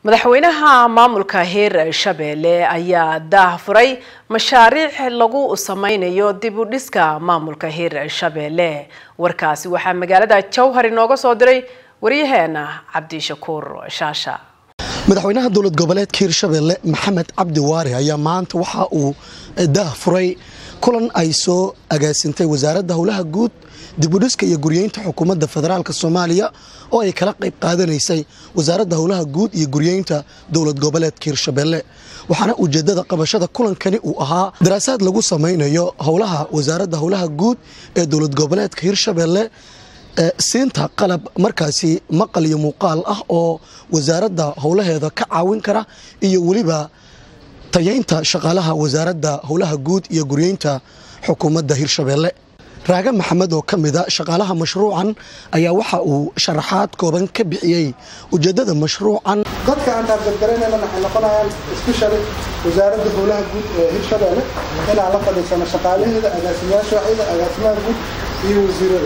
madaxweynaha maamulka heer Shabeelle ayaa daahfuray mashaariic lagu sameynayo dib u dhiska maamulka heer Shabeelle warkaasi waxa magaalada Jowhar inooga soo diray wariyaheena Cabdi Shakuur Shaasha madaxweynaha dowlad goboleedka heer Shabeelle Maxamed Cabdi Waare ayaa maanta waxa uu daahfuray kulan ay soo agaasintay wasaaradda howlaha guud dib u dhiska iyo guryeynta xukuumadda federaalka Soomaaliya oo ay kala qayb qaadanaysay wasaaradda howlaha guud iyo guryeynta dowlad goboleedka Hirshabeelle waxaana ujeedada qabashada kulankani uu ahaa daraasad lagu sameynayo howlaha wasaaradda howlaha guud ee dowlad goboleedka Hirshabeelle siinta qalab markaasi maqal iyo muuqaal ah oo wasaaradda howlaheeda ka caawin kara iyo waliba tayeynta shaqaalaha wasaaradda howlaha guud iyo guryeynta xukuumadda Hirshabeelle Raaga Maxamed oo kamida shaqaalaha mashruucan ayaa waxa uu sharaxaad kooban ka bixiyay ujeedada mashruucan dadka aan targetareenayna waxay noqonayaan especially wasaaradda howlaha guud ee Hirshabeelle ina la fadhiisano shaqaalaheeda agaasimayaasha agaasimaha guud iyo wasiirada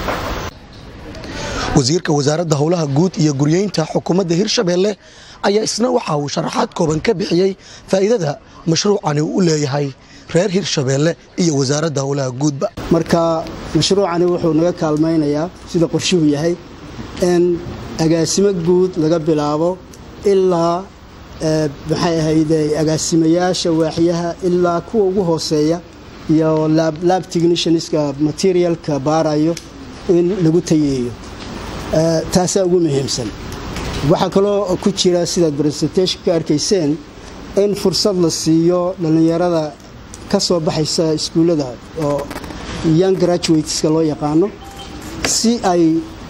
wasiirka wasaaradda howlaha guud iyo guryeynta xukuumadda Hirshabeelle ayaa isna waxa uu sharaxaad kooban ka bixiyay faa'iidada mashruucan uu leeyahay reer Hirshabeelle iyo wasaaradda howlaha guudba marka mashruucani wuxuu naga kaalmaynayaa sida qorshuhu yahay in agaasimo guud laga bilaabo ilaa maxay ahayd agaasimayaasha waaxyaha ilaa kuwa ugu hooseeya iyo lab technicianska materialka baarayo in lagu tayeeyo taasa ugu muhiimsan waxa kale oo ku jira sida presentation ka arkayseen in fursad la siiyo dhalinyarada ka soo baxaysa iskuulada oo young graduates loo yaqaano si ay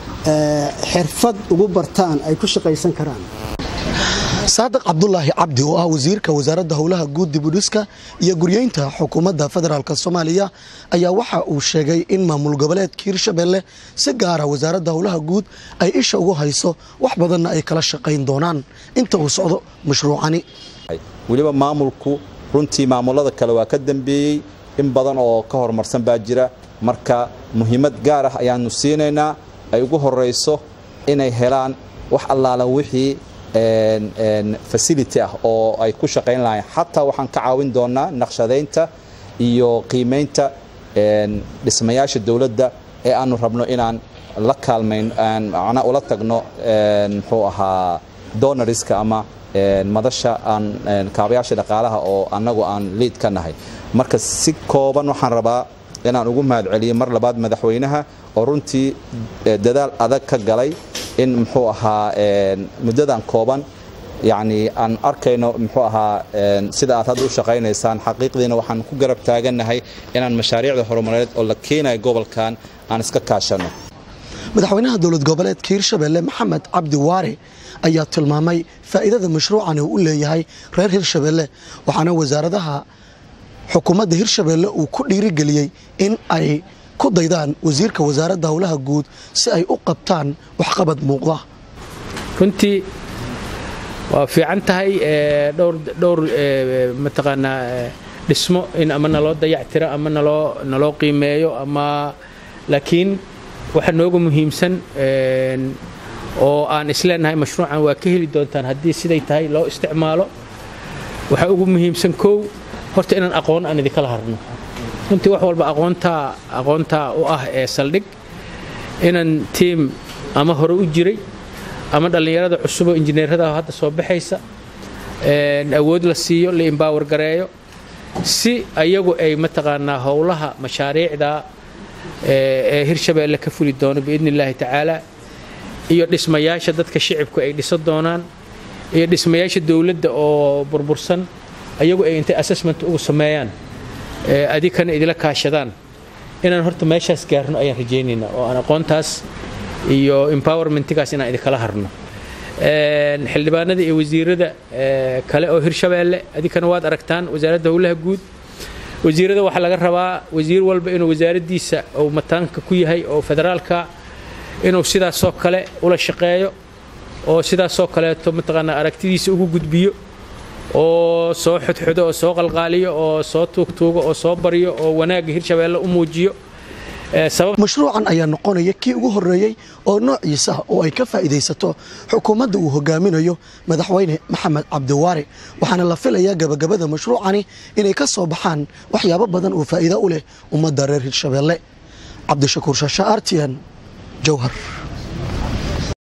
xirfad ugu bartaan ay ku shaqaysan karaan Saadiq Abdullaahi Cabdi oo ah wasiirka wasaaradda howlaha guud dib u dhiska iyo guryeynta xukuumadda federaalka Soomaaliya ayaa waxa uu sheegay in maamul goboleedka Hirshabeelle si gaar ah wasaaradda howlaha guud ay isha ugu hayso wax badan ay kala shaqayn doonaan inta uu socdo mashruucani waliba maamulku runtii maamulada kale waa ka dambeeyay in badan oo ka hormarsan baa jira marka muhiimad gaar ah ayaanu siinaynaa ay ugu horeyso inay helaan wax allaala wixii facility ah oo ay ku shaqayn lahayn hatta waxaan ka caawin doonaa naqshadeynta iyo qiimeynta dhismayaasha dawladda ee aanu rabno inaan la kaalmeyn ana ula tagno muxuu ahaa donoriska ama madasha aan kaabayaasha dhaqaalaha oo anagu aan lead ka nahay marka si kooban waxaan rabaa inaan ugu mahadceliyo mar labaad madaxweynaha oo runtii dadaal adag ka galay in muxuu ahaa muddadan kooban yani aan arkayno muxuu ahaa sida aad hadda u shaqaynaysaan xaqiiqdiina waxaan ku garab taaganahay inaan mashaariicda horumarineed oo la keenayo gobolkan aan iska kaashano madaxweynaha dowlad goboleedka Hirshabeelle Maxamed Cabdi Waare ayaa tilmaamay faa'iidada mashruucan uu leeyahay reer Hirshabeelle waxaana wasaaradaha xukuumadda Hirshabeelle uu ku dhiirigeliyay in ay ku daydaan wasiirka wasaaradda howlaha guud si ay u qabtaan wax qabad muuqda runtii waa fiican tahay dhowr mataqaana dhismo in ama naloo dayactiro ama naloo qiimeeyo ama laakiin waxa noogu muhiimsan oo aan isleenahay mashruucan waa ka heli doontaan haddii siday tahay loo isticmaalo waxa ugu muhiimsan koow horta inaan aqoon aan idin kala harno runtii wax walba aqoonta u ah ee saldhig inaan team ama hore u jiray ama dhalinyarada cusub oo injineerada hadda soo baxaysa awood la siiyo la empower gareeyo si ayagu ay mataqaanaa howlaha mashaariicda ee Hirshabeelle ka fuli doono biidnillaahi tacaala iyo dhismayaasha dadka shacabku ay dhiso doonaan iyo dhismayaasha dawladda oo burbursan ayagu ay intay assessment ugu sameeyaan adikana idila kaashadaan inaan horta meeshaas gaarno ayaan rajaynaynaa oo aan aqoontaas iyo empowermentkaas inaan idin kala harno xildhibaanada iyo wasiirada kale oo Hirshabeelle adikana waad aragtaan wasaaradda howlaha guud wasiirada waxa laga rabaa wasiir walba inuu wasaaraddiisa oo mataanka ku yahay oo federaalka inuu sidaas soo kale ula shaqeeyo oo sidaas soo kale mataqaana aragtidiisa ugu gudbiyo oo soo xudxudo oo soo qalqaaliyo oo soo tuugtuugo oo soo bariyo oo wanaaga Hirshabeelle u muujiyo mashruucan ayaa noqonaya kii ugu horeeyay oo noociisa oo ay ka faa'iideysato xukuumadda uu hogaaminayo madaxweyne maxamed cabdi waare waxaana la filayaa gabagabada mashruucani inay ka soo baxaan waxyaabo badan oo faa'iido u leh ummadda reer Hirshabelle. Cabdishakuur Shaasha, RTN, Jowhar.